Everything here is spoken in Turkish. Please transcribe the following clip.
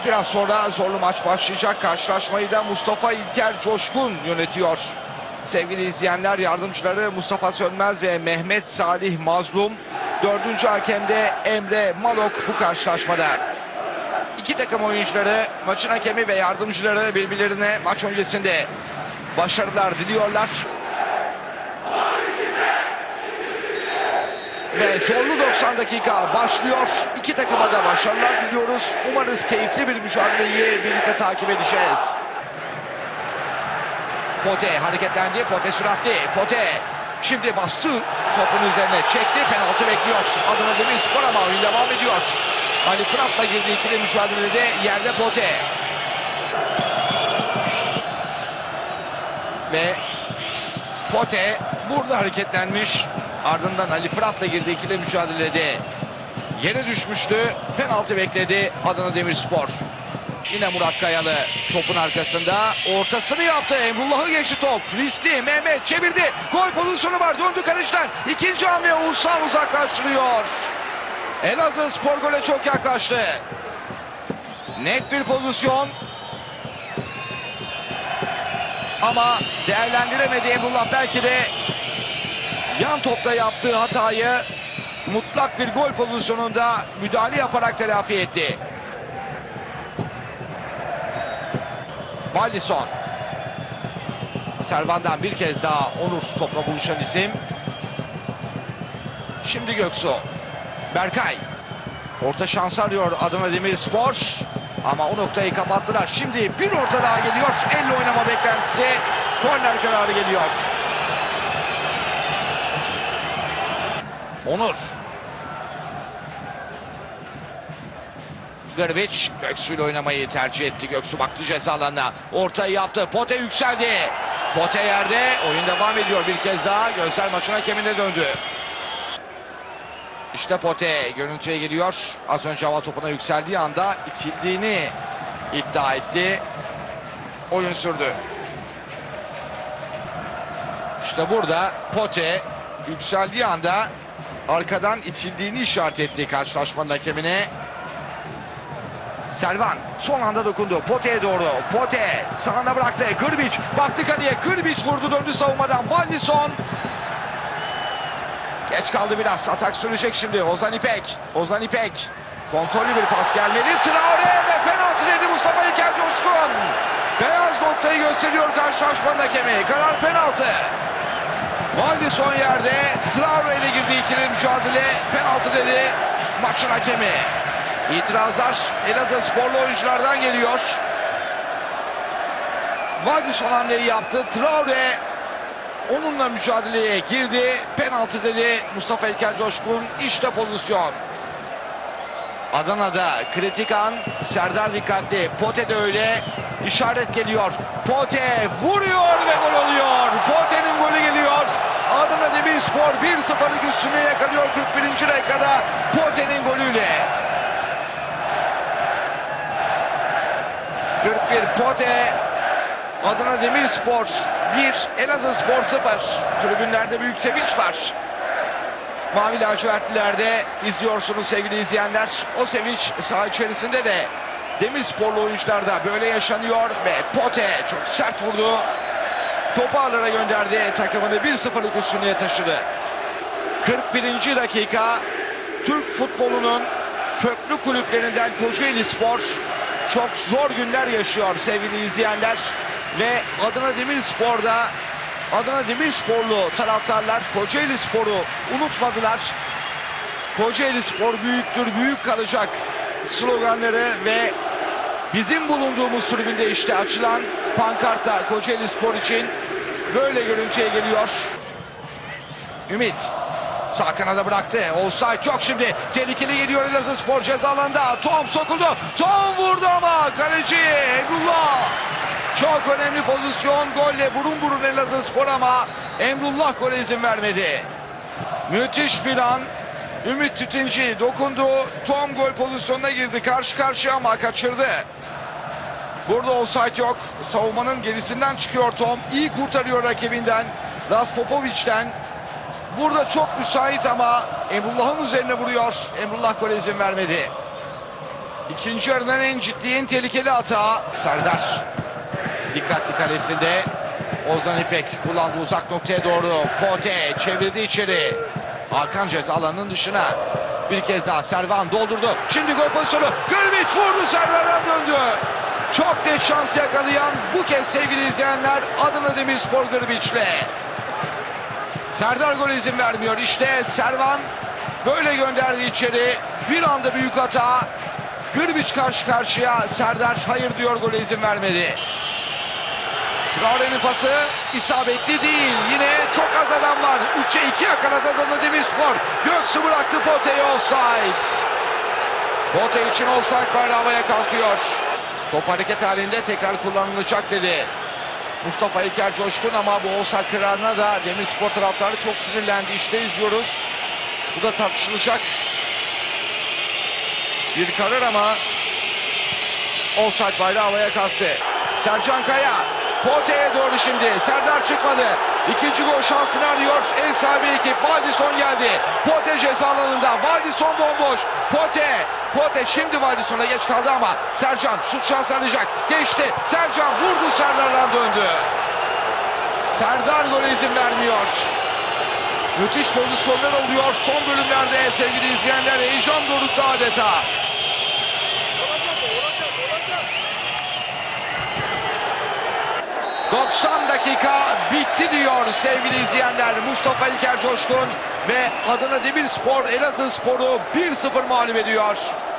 Biraz sonra zorlu maç başlayacak. Karşılaşmayı da Mustafa İlker Coşkun yönetiyor. Sevgili izleyenler, yardımcıları Mustafa Sönmez ve Mehmet Salih Mazlum. Dördüncü hakemde Emre Malok bu karşılaşmada. İki takım oyuncuları, maçın hakemi ve yardımcıları birbirlerine maç öncesinde başarılar diliyorlar. Ve zorlu 90 dakika başlıyor. İki takıma da başarılar diliyoruz. Umarız keyifli bir mücadeleyi birlikte takip edeceğiz. Pote hareketlendi. Pote süratli. Pote şimdi bastı. Topun üzerine çekti. Penaltı bekliyor. Adana Demirspor ama oyun devam ediyor. Ali Fırat'la girdi ikili mücadelede. Yerde Pote. Ve Pote burada hareketlenmiş. Ardından Ali Fırat'la girdi ikili mücadelede. Yere düşmüştü. Penaltı bekledi Adana Demirspor. Yine Murat Kayalı topun arkasında. Ortasını yaptı. Emrullah'ı geçti top. Riskli. Mehmet çevirdi. Gol pozisyonu var. Döndü kaleciden. İkinci hamle Oğuzhan uzaklaştırıyor. Elazığspor gole çok yaklaştı. Net bir pozisyon. Ama değerlendiremedi Emrullah. Belki de yan topta yaptığı hatayı mutlak bir gol pozisyonunda müdahale yaparak telafi etti. Valdison. Servan'dan bir kez daha Onur topla buluşan isim. Şimdi Göksu. Berkay. Orta şans arıyor Adana Demirspor. Ama o noktayı kapattılar. Şimdi bir orta daha geliyor. Elle oynama beklentisi. Korner kararı geliyor. Onur. Gırbiç Göksu ile oynamayı tercih etti. Göksu baktı ceza alanına. Ortayı yaptı. Pote yükseldi. Pote yerde. Oyun devam ediyor bir kez daha. Gözler maçın hakemine döndü. İşte Pote görüntüye geliyor. Az önce hava topuna yükseldiği anda itildiğini iddia etti. Oyun sürdü. İşte burada Pote yükseldiği anda arkadan itildiğini işaret etti karşılaşmanın hakemine. Servan son anda dokundu. Pote'ye doğru. Pote sağına bıraktı. Gırbiç baktı kaleye. Gırbiç vurdu, döndü savunmadan. Valdison. Geç kaldı biraz. Atak sürecek şimdi. Ozan İpek. Ozan İpek. Kontrollü bir pas gelmedi. Traore ve penaltı dedi Mustafa İlker Coşkun. Beyaz noktayı gösteriyor karşılaşmanın hakemi. Karar penaltı. Valdison yerde. Traore ile girdiği ikili mücadele. Penaltı dedi maçın hakemi. İtirazlar Elazığsporlu oyunculardan geliyor. Valdison hamleyi yaptı. Traore onunla mücadeleye girdi. Penaltı dedi Mustafa İlker Coşkun. İşte pozisyon. Adana'da kritik an. Serdar dikkatli. Pote de öyle. İşaret geliyor. Pote vuruyor ve gol oluyor. Pote'nin golü geliyor. Adana Demirspor 1-0'lık üstünlüğü yakalıyor 41. dakikada Pote'nin golüyle. 41 Pote. Adana Demirspor 1, Elazığspor 0. Tribünlerde büyük sevinç var. Mavi lacivertlilerde izliyorsunuz sevgili izleyenler. O sevinç saha içerisinde de Demirsporlu oyuncularda böyle yaşanıyor ve Pote çok sert vurdu. Topu ağlara gönderdi. Takımını 1-0'lık üstünlüğe taşıdı. 41. dakika. Türk futbolunun köklü kulüplerinden Kocaelispor çok zor günler yaşıyor sevgili izleyenler. Ve Adana Demirspor'da Adana Demirsporlu taraftarlar Kocaelispor'u unutmadılar. Kocaelispor büyüktür, büyük kalacak sloganları ve bizim bulunduğumuz tribünde işte açılan pankartta Kocaelispor için böyle görüntüye geliyor. Ümit sağ kanada bıraktı. Offside yok şimdi. Tehlikeli geliyor Elazığspor ceza alanında. Tom sokuldu. Tom vurdu ama kaleci Emrullah. Çok önemli pozisyon. Golle burun burun Elazığspor ama Emrullah gole izin vermedi. Müthiş bir an. Ümit Tütinci dokundu. Tom gol pozisyonuna girdi. Karşı karşıya ama kaçırdı. Burada offside yok. Savunmanın gerisinden çıkıyor Tom. İyi kurtarıyor rakibinden. Raspopovic'den. Burada çok müsait ama Emrullah'ın üzerine vuruyor. Emrullah gole izin vermedi. İkinci yarının en ciddi, en tehlikeli hata. Serdar dikkatli kalesinde. Ozan İpek kullandı uzak noktaya doğru. Pote çevirdi içeri. Hakan ceza alanının dışına. Bir kez daha Servan doldurdu. Şimdi gol pozisyonu. Grbić vurdu, Serdar'dan döndü. Çok net şans yakalayan bu kez sevgili izleyenler Adana Demirspor Grbić'le. Serdar gole izin vermiyor. İşte Servan böyle gönderdi içeri. Bir anda büyük hata. Grbić karşı karşıya. Serdar hayır diyor, gole izin vermedi. Traore'nin pası isabetli değil. Yine çok az adam var. 3'e 2 yakaladı Adana Demirspor. Göksu bıraktı Pote'yi, offside. Pote için offside bayrağı havaya kalkıyor. Top hareket halinde tekrar kullanılacak dedi Mustafa İlker Coşkun, ama bu offside kararına da Demirspor taraftarı çok sinirlendi. İşte izliyoruz. Bu da tartışılacak bir karar ama offside bayrağı havaya kalktı. Sercan Kaya Pote'ye doğru şimdi. Serdar çıkmadı. İkinci gol şansını arıyor. Ev sahibi ekip. Waldisson geldi. Pote ceza alanında. Waldisson bomboş. Pote şimdi Waldisson'a geç kaldı ama Sercan şut şansı arayacak. Geçti. Sercan vurdu. Serdar'dan döndü. Serdar gole izin vermiyor. Müthiş pozisyonlar oluyor. Son bölümlerde sevgili izleyenler, heyecan dorukta adeta. ...90 dakika bitti diyor sevgili izleyenler. Mustafa İlker Coşkun ve Adana Demirspor Elazığspor'u 1-0 mağlup ediyor.